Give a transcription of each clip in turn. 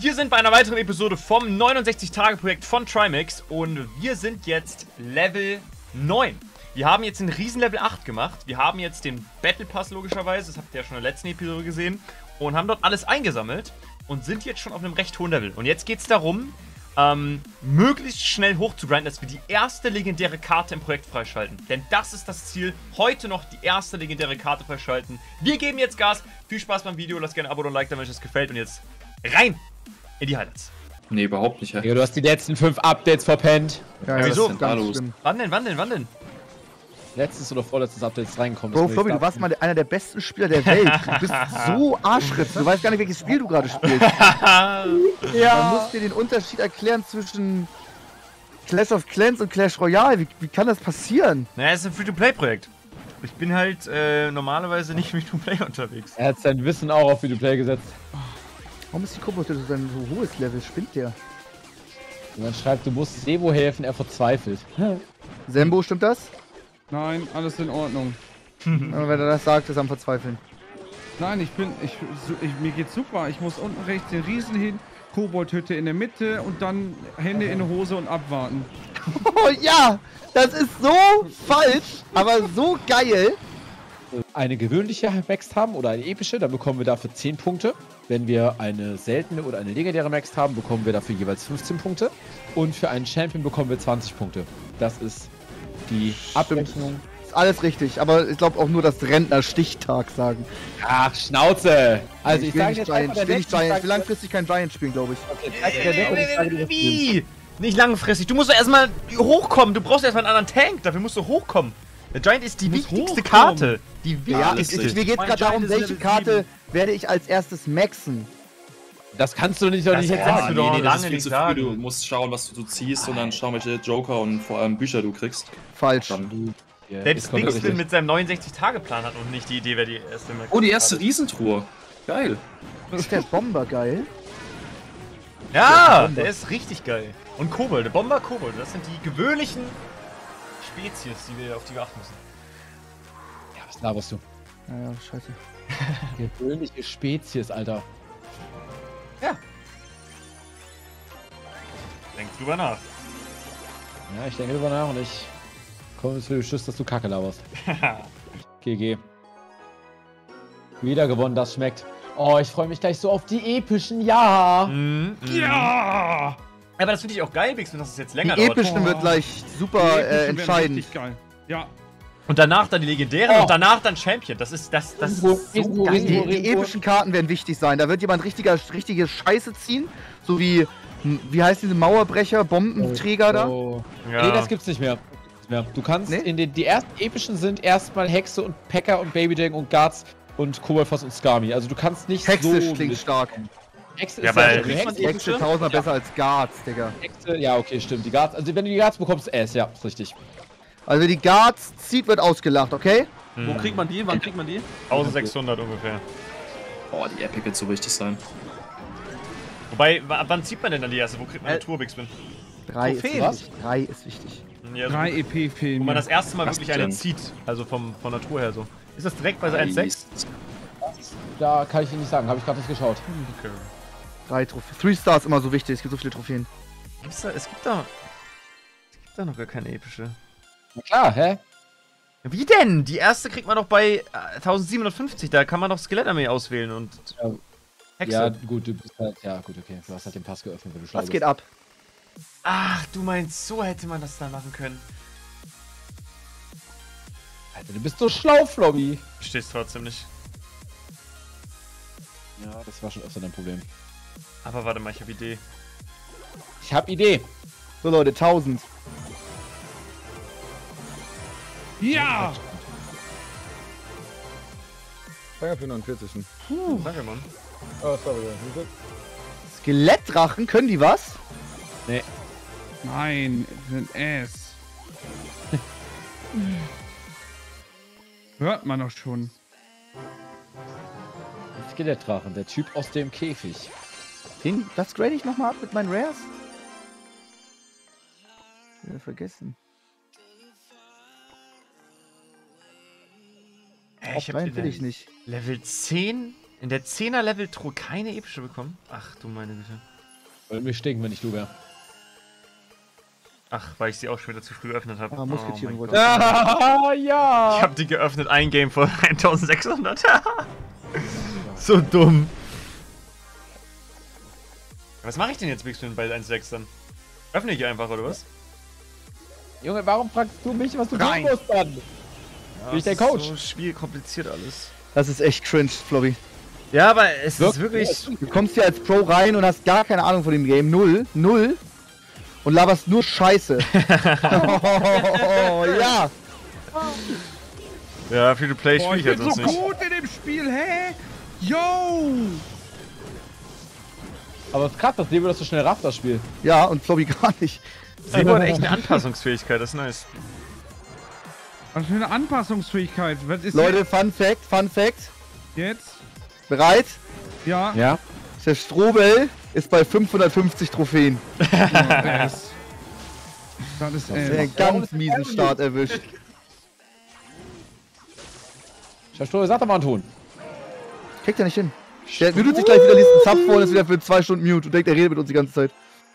Wir sind bei einer weiteren Episode vom 69-Tage-Projekt von Trimax und wir sind jetzt Level 9. Wir haben jetzt den riesen Level 8 gemacht. Wir haben jetzt den Battle Pass logischerweise, das habt ihr ja schon in der letzten Episode gesehen, und haben dort alles eingesammelt und sind jetzt schon auf einem recht hohen Level. Und jetzt geht es darum, möglichst schnell hochzugrinden, dass wir die erste legendäre Karte im Projekt freischalten. Denn das ist das Ziel, heute noch die erste legendäre Karte freischalten. Wir geben jetzt Gas. Viel Spaß beim Video, lasst gerne ein Abo und ein Like, wenn euch das gefällt. Und jetzt rein in die Highlights. Nee, überhaupt nicht, Ja, du hast die letzten 5 Updates verpennt. Ja, wieso? Wann denn? Letztes oder vorletztes Update ist reingekommen. Bro, Flobby, du warst mal einer der besten Spieler der Welt. Du bist so arschritz. Du weißt gar nicht, welches Spiel du gerade spielst. Man muss dir den Unterschied erklären zwischen Clash of Clans und Clash Royale. Wie kann das passieren? Naja, es ist ein Free-to-Play-Projekt. Ich bin halt normalerweise nicht Free-to-Play unterwegs. Er hat sein Wissen auch auf Free-to-Play gesetzt. Warum ist die Kobold so ein so hohes Level? Spinnt der? Und man schreibt, du musst Sebo helfen, er verzweifelt. Sembo, stimmt das? Nein, alles in Ordnung. Aber wenn er das sagt, ist er am Verzweifeln. Nein, mir geht's super. Ich muss unten rechts den Riesen hin, Koboldhütte in der Mitte und dann Hände in die Hose und abwarten. Oh ja! Das ist so falsch, aber so geil! Eine gewöhnliche Max haben oder eine epische, dann bekommen wir dafür 10 Punkte. Wenn wir eine seltene oder eine legendäre Max haben, bekommen wir dafür jeweils 15 Punkte. Und für einen Champion bekommen wir 20 Punkte. Das ist die Abrechnung. Ist alles richtig, aber ich glaube auch nur, dass Rentner Stichtag sagen. Ach, Schnauze! Also ich will sage nicht jetzt Giant, einfach ich will nicht Giant, ich will langfristig kein Giant spielen, glaube ich. Okay, Wie? Nicht langfristig. Du musst doch erstmal hochkommen. Du brauchst erstmal einen anderen Tank. Dafür musst du hochkommen. Der Giant ist die wichtigste Karte. Die Ja, wichtigste. mir geht gerade darum, welche Karte werde ich als erstes maxen. Das kannst du nicht, doch nicht jetzt kannst sagen. du doch nee, das lange ist viel nicht zu sagen. früh. Du musst schauen, was du ziehst und dann schauen, welche Joker und vor allem Bücher du kriegst. Falsch. Dann. Selbst Bixwin mit seinem 69-Tage-Plan hat noch nicht die Idee, wer die erste Max Oh, die erste hat. Riesentruhe. Geil. Ist der Bomber geil? Ja, der ist richtig geil. Und Kobolde, Bomber, Kobolde, das sind die gewöhnlichen Spezies, auf die wir achten müssen. Ja, was laberst du? Naja, scheiße. Gewöhnliche Spezies, Alter. Ja. Denk drüber nach. Ja, ich denke drüber nach und ich komme zu dem Schluss, dass du Kacke laberst. GG. Wieder gewonnen, das schmeckt. Oh, ich freue mich gleich so auf die epischen, ja! Ja! Aber das finde ich auch geil, Bixwin, dass es jetzt länger Die dauert. epischen wird gleich super entscheidend. Richtig geil. Ja. Und danach dann die legendären und danach dann Champion. Das ist Risenburg, so Risenburg, geil. Risenburg. Die epischen Karten werden wichtig sein. Da wird jemand richtige Scheiße ziehen. So wie heißt diese Mauerbrecher, Bombenträger da? Oh. Ja. Nee, das gibt's nicht mehr. Du kannst Nee? die ersten epischen sind erstmal Hexe und Packer und Babydang und Guards und Kobolfoss und Skami. Also du kannst nicht Hexe so... klingt stark. Hexe Ja, ist weil ja, kriegt man die Hexe tausendmal besser als Guards, Digga. Hexe, ja, okay, stimmt. Die Guards, also wenn du die Guards bekommst, ja, ist richtig. Also wer die Guards zieht, wird ausgelacht, okay? Wo kriegt man die? Wann kriegt man die? 1600 ungefähr. Boah, die Epic wird so wichtig sein. Wobei, wann zieht man denn dann die erste? Wo kriegt man eine Tour, Bixwin? 3 ist Trophäen. wichtig. 3 ist wichtig. Ja, so 3 EP fehlen wo man mir. das erste Mal Was wirklich eine denn? zieht. Also von der Tour her so. Ist das direkt bei 1.6? Da kann ich dir nicht sagen, habe ich gerade nicht geschaut. Okay. 3 Trophäen. 3 Stars ist immer so wichtig, es gibt so viele Trophäen. Es gibt da noch gar keine epische. Na klar, hä? Wie denn? Die erste kriegt man doch bei 1750. Da kann man doch Skelettarmee auswählen und Ja. Hexe. Ja, gut, du bist halt, ja, gut, okay. Du hast halt den Pass geöffnet, wenn du schlau Was bist. geht ab? Ach, du meinst, so hätte man das da machen können. Alter, du bist so schlau, Flobby. Verstehst trotzdem nicht. Ja, das war schon öfter dein Problem. Aber warte mal, ich habe Idee. Ich hab Idee. So Leute, 1000. Ja! Danke für 49. Danke, Mann. Oh, sorry. Skelettdrachen, können die was? Nein, sind S. Hört man doch schon. Skelettdrachen, der Typ aus dem Käfig. Das grade ich nochmal ab mit meinen Rares? Ja, vergessen. Ich hab Nein, will ich nicht. Level 10 in der 10er-Level-Truhe keine epische bekommen? Ach du meine Güte. Würde mich stinken, wenn ich du wäre. Ach, weil ich sie auch schon wieder zu früh geöffnet habe. Ah, Musketiere wollte Ja! Ich habe die geöffnet, ein Game vor 1600. So dumm. Was mache ich denn jetzt, Big Spin, bei 1.6 dann? Öffne ich einfach, oder was? Junge, warum fragst du mich, was du tun Nein. musst dann? Bin ich der Coach? So schwierig, kompliziert alles. Das ist echt cringe, Flobby. Ja, aber es ist Wirklich? wirklich... Du kommst hier als Pro rein und hast gar keine Ahnung von dem Game. Null. Und laberst nur Scheiße. Oh, ja. Ja, Free-to-Play Boah, spiele ich ich jetzt bin so sonst nicht. gut in dem Spiel, hä? Yo! Aber es ist krass, dass Sebo das so schnell rafft, das Spiel. Ja, und Flobby gar nicht. Sebo hat echt eine Anpassungsfähigkeit, das ist nice. Was für eine Anpassungsfähigkeit. Was ist Leute, Fun Fact. jetzt? Bereit? Ja. Ja. Der Strobel ist bei 550 Trophäen. Das ist Einen ganz miesen Start erwischt. Schastory, sag doch mal einen Ton. Kriegt er nicht hin. Der mutet sich gleich wieder, liest einen Zap vor und ist wieder für 2 Stunden mute und denkt, er redet mit uns die ganze Zeit.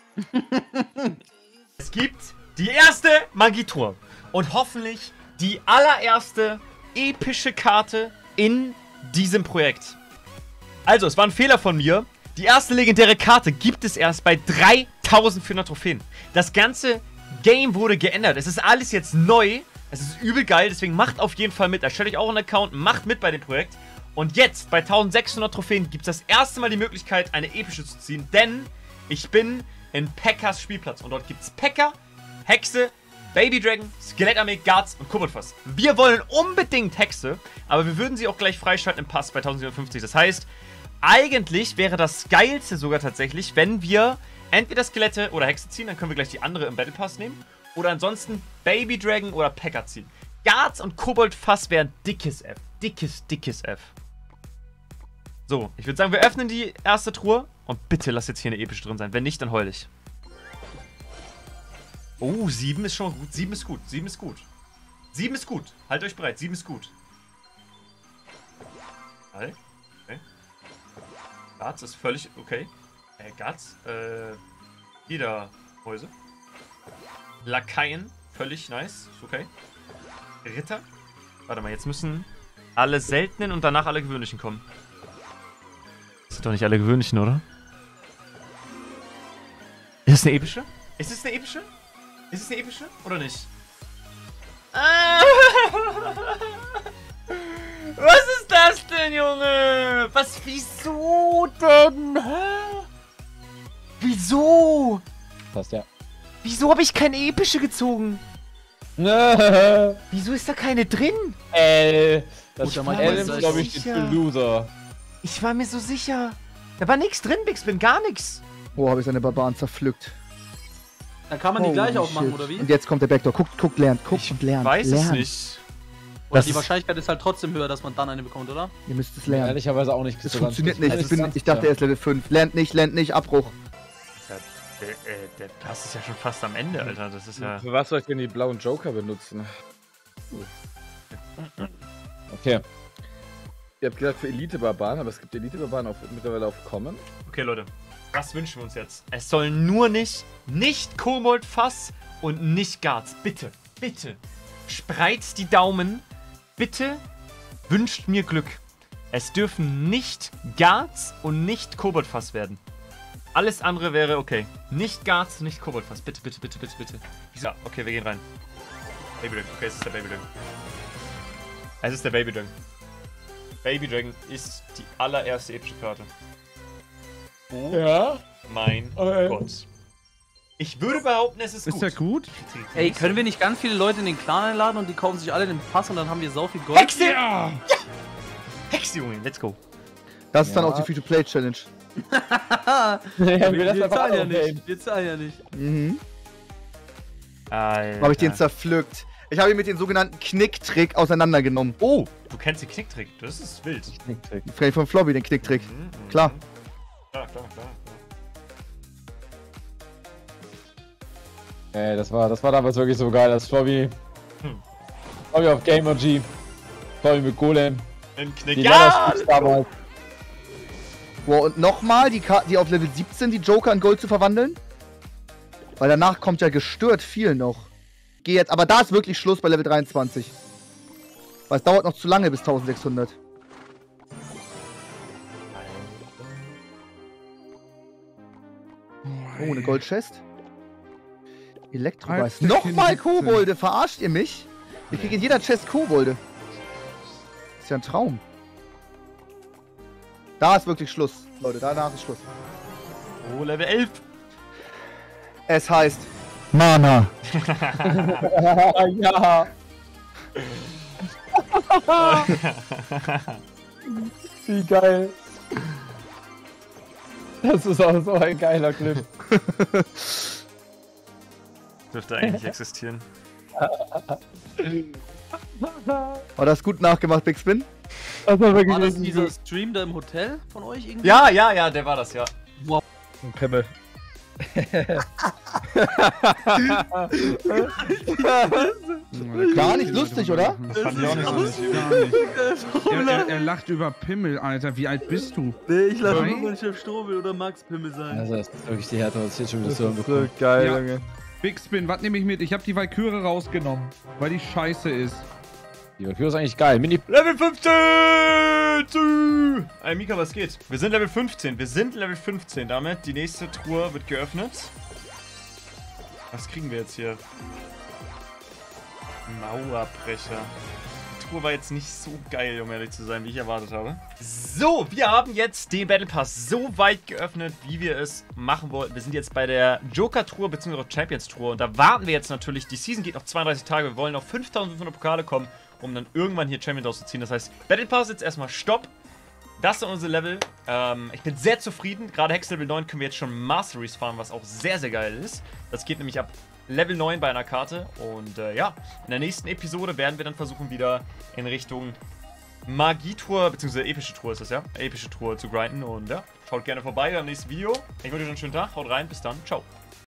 Es gibt die erste Magietour und hoffentlich die allererste epische Karte in diesem Projekt. Also, es war ein Fehler von mir. Die erste legendäre Karte gibt es erst bei 3400 Trophäen. Das ganze Game wurde geändert. Es ist alles jetzt neu. Es ist übel geil, deswegen macht auf jeden Fall mit. Erstellt euch auch einen Account, macht mit bei dem Projekt. Und jetzt, bei 1600 Trophäen, gibt es das erste Mal die Möglichkeit, eine epische zu ziehen. Denn ich bin in P.E.K.K.A.s Spielplatz. Und dort gibt es P.E.K.K.A., Hexe, Baby Dragon, Skelettarmee, Guards und Koboldfass. Wir wollen unbedingt Hexe, aber wir würden sie auch gleich freischalten im Pass bei 1750. Das heißt, eigentlich wäre das Geilste sogar tatsächlich, wenn wir entweder Skelette oder Hexe ziehen, dann können wir gleich die andere im Battle Pass nehmen. Oder ansonsten Baby Dragon oder P.E.K.K.A. ziehen. Guards und Koboldfass wären dickes F. Dickes F. So, ich würde sagen, wir öffnen die erste Truhe. Und bitte lass jetzt hier eine epische drin sein. Wenn nicht, dann heul ich. Oh, 7 ist schon gut. 7 ist gut. 7 ist gut. 7 ist gut. Haltet euch bereit. 7 ist gut. Okay. Guards ist völlig okay. Guards, Wiederhäuse. Lakaien, völlig nice. Ist okay. Ritter. Warte mal, jetzt müssen alle seltenen und danach alle gewöhnlichen kommen. Das sind doch nicht alle gewöhnlichen, oder? Ist es eine epische? Ist es eine epische? Ist es eine epische? Oder nicht? Ah! Was ist das denn, Junge? Was? Wieso denn? Hä? Wieso? Passt ja. Wieso habe ich keine epische gezogen? Wieso ist da keine drin? Das Oder ist mal glaube ich, sicher. für Loser. Ich war mir so sicher. Da war nichts drin, Big Spin, gar nichts. Oh, habe ich seine Barbaren zerpflückt. Dann kann man die gleich Holy aufmachen, shit. oder wie? Und jetzt kommt der Backdoor. Guckt, lernt. Guckt und lernt. Weiß es lernt. nicht. Oder Das die ist- Wahrscheinlichkeit ist halt trotzdem höher, dass man dann eine bekommt, oder? Ihr müsst es lernen. Ehrlicherweise auch nicht. Das so ganz. funktioniert nicht. Also Ich dachte, er ist Level 5. Lernt nicht, Abbruch. Der Pass ist ja schon fast am Ende, Alter. Das ist ja... Für was soll ich denn die blauen Joker benutzen? Okay. Ihr habt gesagt für Elite-Barbaren, aber es gibt Elite-Barbaren mittlerweile auf Common. Okay, Leute. Was wünschen wir uns jetzt? Es soll nur nicht Koboldfass und nicht Guards. Bitte, bitte. Spreizt die Daumen. Bitte wünscht mir Glück. Es dürfen nicht Guards und nicht Koboldfass werden. Alles andere wäre okay. Nicht Guards, nicht Koboldfass. Bitte, bitte, bitte, bitte, bitte. Ja, okay, wir gehen rein. Baby Dragon. Okay, es ist der Baby Dragon. Es ist der Baby Dragon. Baby Dragon ist die allererste epische Karte. Oh Ja? mein Okay. Gott. Ich würde behaupten, es ist gut. Ist der gut? Ey, können wir nicht ganz viele Leute in den Clan einladen und die kaufen sich alle den Pass und dann haben wir sau viel Gold? Hexe! Ja! Hexe, Junge, let's go. Das ist dann Ja. auch die Free-to-Play-Challenge. Ja, Wir zahlen ja nicht. Wir zahlen ja nicht. Mhm. Alter. Habe ich den zerpflückt. Ich habe ihn mit dem sogenannten Knicktrick auseinandergenommen. Oh, du kennst den Knicktrick. Das ist wild. Vielleicht von Flobby, den Knicktrick. Klar. Klar. Ey, das war damals wirklich so geil, das Flobby. Flobby auf Gamer G. Flobby mit Golem. Ein Knick. Die Ja! Level damals. Boah, und nochmal die auf Level 17 die Joker in Gold zu verwandeln. Weil danach kommt ja gestört viel noch. Geh jetzt, aber da ist wirklich Schluss bei Level 23. Weil es dauert noch zu lange bis 1600. Oh, eine Goldchest. Elektrobeiß. Nochmal Kobolde, verarscht ihr mich? Ich kriege in jeder Chest Kobolde. Ist ja ein Traum. Da ist wirklich Schluss, Leute. Danach ist Schluss. Oh, Level 11. Es heißt Mana. Ja. Wie geil. Das ist auch so ein geiler Clip. Dürfte eigentlich existieren. War das gut nachgemacht, Big Spin? Das war wirklich War das richtig dieser gut. Stream da im Hotel von euch irgendwie? Ja, der war das, ja. Wow. Ein Pimmel. Gar nicht lustig, oder? Das fand ich auch nicht lustig. Gar nicht. Er lacht über Pimmel, Alter. Wie alt bist du? Nee, ich lasse Nein. nur Chef Strobel oder Max Pimmel sein. Also, das ist wirklich die Härte, was ich jetzt schon wieder so So bekommen. geil, Ja. Junge. Big Spin, was nehme ich mit? Ich habe die Valkyrie rausgenommen, weil die scheiße ist. Die Valkyrie ist eigentlich geil. Mini. Level 15! Ey, Mika, was geht? Wir sind Level 15. Wir sind Level 15 damit. Die nächste Truhe wird geöffnet. Was kriegen wir jetzt hier? Mauerbrecher. Die Truhe war jetzt nicht so geil, um ehrlich zu sein, wie ich erwartet habe. So, wir haben jetzt den Battle Pass so weit geöffnet, wie wir es machen wollten. Wir sind jetzt bei der Joker-Truhe bzw. Champions-Truhe. Und da warten wir jetzt natürlich. Die Season geht noch 32 Tage. Wir wollen auf 5500 Pokale kommen, um dann irgendwann hier Champions auszuziehen. Das heißt, Battle Pass jetzt erstmal Stopp. Das sind unsere Level. Ich bin sehr zufrieden. Gerade Hex Level 9 können wir jetzt schon Masteries fahren, was auch sehr, sehr geil ist. Das geht nämlich ab Level 9 bei einer Karte. Und ja, in der nächsten Episode werden wir dann versuchen, wieder in Richtung Magie-Tour, beziehungsweise epische Tour ist das, ja? Epische Tour zu grinden. Und ja, schaut gerne vorbei beim nächsten Video. Ich wünsche euch einen schönen Tag. Haut rein. Bis dann. Ciao.